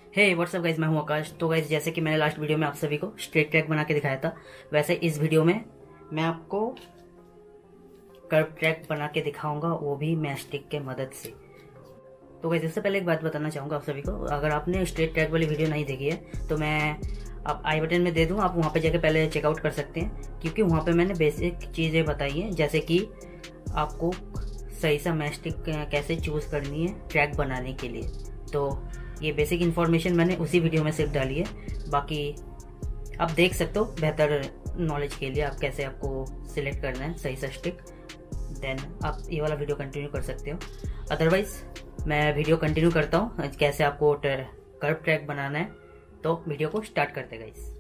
हे what's up guys, मैं हूं आकाश। तो गाइज, जैसे कि मैंने लास्ट वीडियो में आप सभी को स्ट्रेट ट्रैक बना के दिखाया था, वैसे इस वीडियो में मैं आपको कर्व ट्रैक बना के दिखाऊंगा, वो भी मैस्टिक के मदद से। तो गाइज, इससे पहले एक बात बताना चाहूँगा आप सभी को, अगर आपने स्ट्रेट ट्रैक वाली वीडियो नहीं देखी है तो मैं आप आई बटन में दे दूँ, आप वहाँ पे जाके पहले चेकआउट कर सकते हैं, क्योंकि वहाँ पे मैंने बेसिक चीज़ें बताई हैं, जैसे कि आपको सही सा मैस्टिक कैसे चूज़ करनी है ट्रैक बनाने के लिए। तो ये बेसिक इन्फॉर्मेशन मैंने उसी वीडियो में सिर्फ डाली है, बाकी आप देख सकते हो बेहतर नॉलेज के लिए आप कैसे आपको सिलेक्ट करना है सही सा स्टिक। देन आप ये वाला वीडियो कंटिन्यू कर सकते हो। अदरवाइज मैं वीडियो कंटिन्यू करता हूँ कैसे आपको कर्व ट्रैक बनाना है। तो वीडियो को स्टार्ट करते हैं गाइस।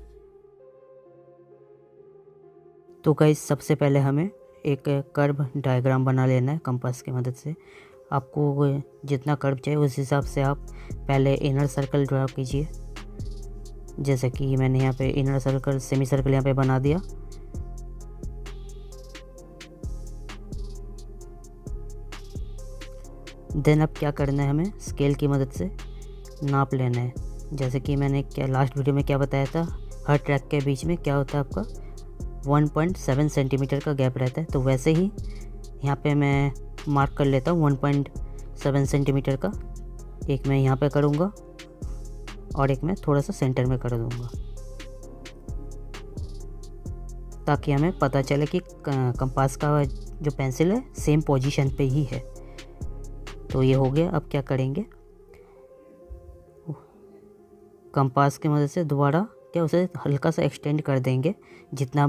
तो गाइस, सबसे पहले हमें एक कर्व डायग्राम बना लेना है कंपास की मदद से। आपको जितना कर्व चाहिए उस हिसाब से आप पहले इनर सर्कल ड्रा कीजिए। जैसे कि मैंने यहाँ पे इनर सर्कल, सेमी सर्कल यहाँ पे बना दिया। देन अब क्या करना है, हमें स्केल की मदद से नाप लेना है। जैसे कि मैंने क्या लास्ट वीडियो में क्या बताया था, हर ट्रैक के बीच में क्या होता है आपका 1.7 सेंटीमीटर का गैप रहता है। तो वैसे ही यहाँ पे मैं मार्क कर लेता हूँ 1.7 सेंटीमीटर का। एक मैं यहाँ पे करूँगा और एक मैं थोड़ा सा सेंटर में कर दूँगा, ताकि हमें पता चले कि कंपास का जो पेंसिल है सेम पोजीशन पे ही है। तो ये हो गया। अब क्या करेंगे, कंपास की मदद से दोबारा क्या उसे हल्का सा एक्सटेंड कर देंगे। जितना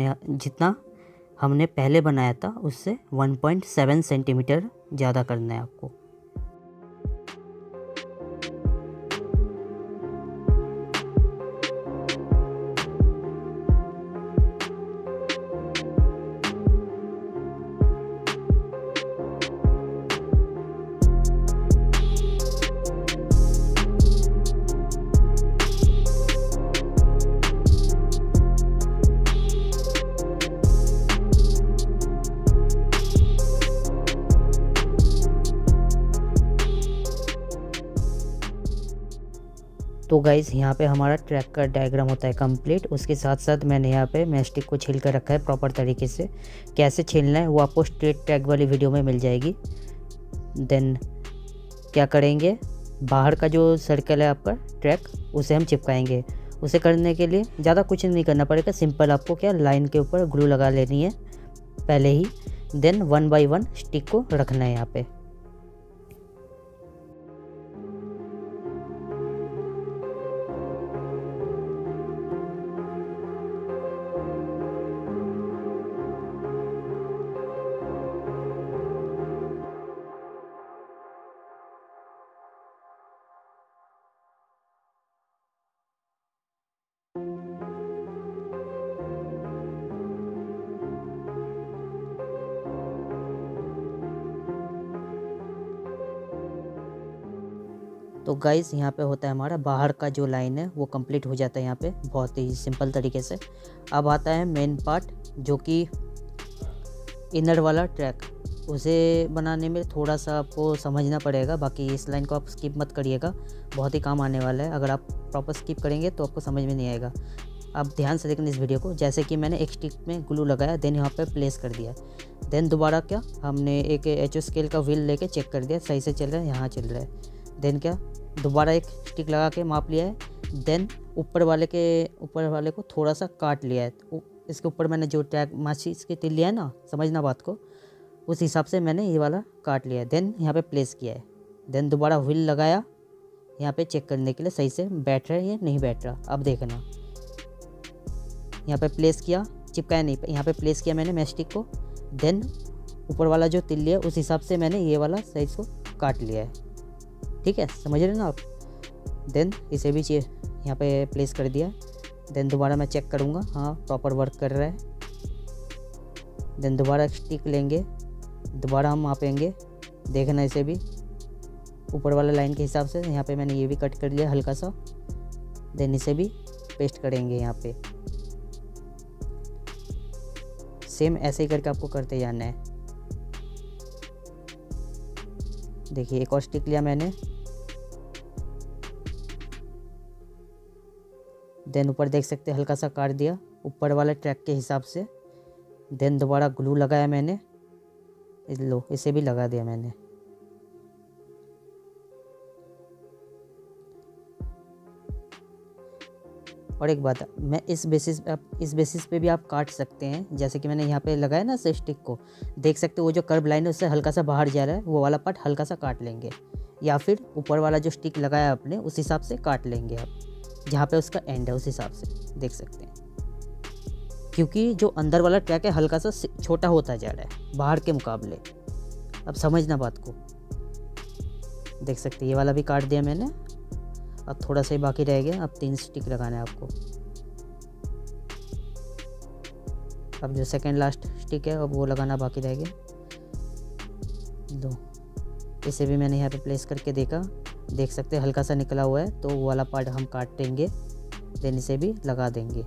हमने पहले बनाया था उससे 1.7 सेंटीमीटर ज़्यादा करना है आपको। तो गाइज़, यहाँ पे हमारा ट्रैक का डायग्राम होता है कंप्लीट। उसके साथ साथ मैंने यहाँ पे मैस्टिक को छील कर रखा है प्रॉपर तरीके से। कैसे छीलना है वो आपको स्ट्रेट ट्रैक वाली वीडियो में मिल जाएगी। देन क्या करेंगे, बाहर का जो सर्कल है आपका ट्रैक, उसे हम चिपकाएंगे। उसे करने के लिए ज़्यादा कुछ नहीं करना पड़ेगा, सिंपल आपको क्या लाइन के ऊपर ग्लू लगा लेनी है पहले ही। देन 1 बाय 1 स्टिक को रखना है यहाँ पे। तो गाइस, यहाँ पे होता है हमारा बाहर का जो लाइन है वो कंप्लीट हो जाता है यहाँ पे बहुत ही सिंपल तरीके से। अब आता है मेन पार्ट, जो कि इनर वाला ट्रैक। उसे बनाने में थोड़ा सा आपको समझना पड़ेगा, बाकी इस लाइन को आप स्किप मत करिएगा, बहुत ही काम आने वाला है। अगर आप प्रॉपर स्किप करेंगे तो आपको समझ में नहीं आएगा। आप ध्यान से देखना इस वीडियो को। जैसे कि मैंने एक स्टिक में ग्लू लगाया, देन यहाँ पे प्लेस कर दिया। देन दोबारा क्या, हमने एक HO स्केल का व्हील लेके चेक कर दिया सही से चल रहा है, यहाँ चल रहा है। देन क्या, दोबारा एक स्टिक लगा के माप लिया है। देन ऊपर वाले को थोड़ा सा काट लिया है। इसके ऊपर मैंने जो ट्रैक माचिस के तिल लिया है ना, समझना बात को, उस हिसाब से मैंने ये वाला काट लिया है। देन यहाँ पे प्लेस किया है। देन दोबारा व्हील लगाया यहाँ पे चेक करने के लिए सही से बैठ रहा है या नहीं बैठ रहा। अब देखना, यहाँ पे प्लेस किया, चिपकाया नहीं, यहाँ पे प्लेस किया मैंने मैस्टिक को। देन ऊपर वाला जो तिल लिया उस हिसाब से मैंने ये वाला साइज को काट लिया है। ठीक है, समझ रहे ना आप। देन इसे भी यहाँ पे प्लेस कर दिया। देन दोबारा मैं चेक करूँगा, हाँ प्रॉपर वर्क कर रहा है। देन दोबारा स्टिक लेंगे, दोबारा हम मापेंगे, देखना इसे भी ऊपर वाला लाइन के हिसाब से। यहाँ पे मैंने ये भी कट कर लिया हल्का सा। देन इसे भी पेस्ट करेंगे यहाँ पे। सेम ऐसे ही करके आपको करते जाना है। देखिए एक और स्टिक लिया मैंने, देन ऊपर देख सकते हैं हल्का सा काट दिया ऊपर वाले ट्रैक के हिसाब से। देन दोबारा ग्लू लगाया मैंने, लो इसे भी लगा दिया मैंने। और एक बात, मैं इस बेसिस पे भी आप काट सकते हैं, जैसे कि मैंने यहाँ पे लगाया ना इस स्टिक को, देख सकते हो वो जो कर्व लाइन है उससे हल्का सा बाहर जा रहा है, वो वाला पार्ट हल्का सा काट लेंगे, या फिर ऊपर वाला जो स्टिक लगाया आपने उस हिसाब से काट लेंगे आप, जहाँ पे उसका एंड है उस हिसाब से देख सकते हैं। क्योंकि जो अंदर वाला ट्रैक है हल्का सा छोटा होता जा रहा है बाहर के मुकाबले। अब समझना बात को, देख सकते हैं ये वाला भी काट दिया मैंने। अब थोड़ा सा ही बाकी रह गया, अब 3 स्टिक लगाना है आपको। अब जो सेकंड लास्ट स्टिक है अब वो लगाना बाकी रह गया। दो, इसे भी मैंने यहाँ पे प्लेस करके देखा, देख सकते हैं हल्का सा निकला हुआ है, तो वो वाला पार्ट हम काटेंगे, देन इसे भी लगा देंगे।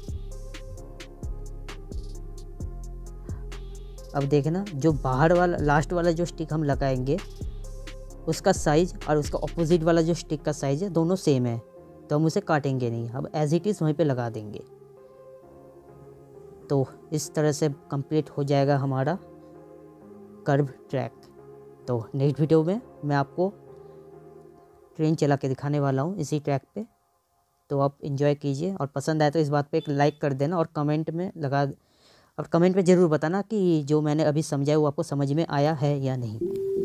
अब देखना जो बाहर वाला लास्ट वाला जो स्टिक हम लगाएंगे उसका साइज़ और उसका ऑपोजिट वाला जो स्टिक का साइज़ है दोनों सेम है, तो हम उसे काटेंगे नहीं, अब एज इट इज़ वहीं पे लगा देंगे। तो इस तरह से कंप्लीट हो जाएगा हमारा कर्व ट्रैक। तो नेक्स्ट वीडियो में मैं आपको ट्रेन चला के दिखाने वाला हूँ इसी ट्रैक पे, तो आप एंजॉय कीजिए और पसंद आए तो इस बात पे एक लाइक कर देना और कमेंट में ज़रूर बताना कि जो मैंने अभी समझाया वो आपको समझ में आया है या नहीं।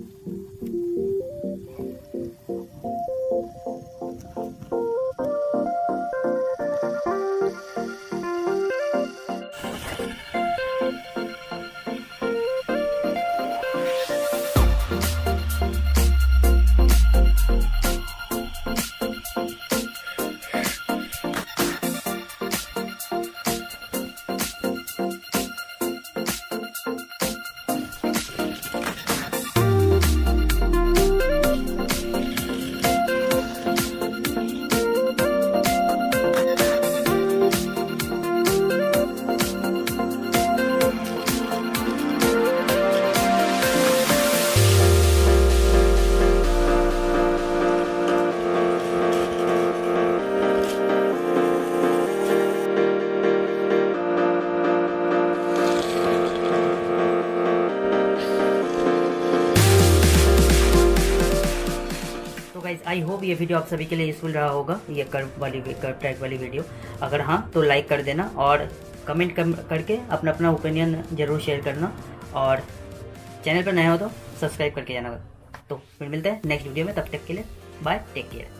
गाइस आई होप ये वीडियो आप सभी के लिए यूजफुल रहा होगा, ये कर्व ट्रैक वाली वीडियो। अगर हाँ तो लाइक कर देना और कमेंट करके अपना अपना ओपिनियन ज़रूर शेयर करना, और चैनल पर नया हो तो सब्सक्राइब करके जाना। तो फिर मिलते हैं नेक्स्ट वीडियो में, तब तक के लिए बाय, टेक केयर।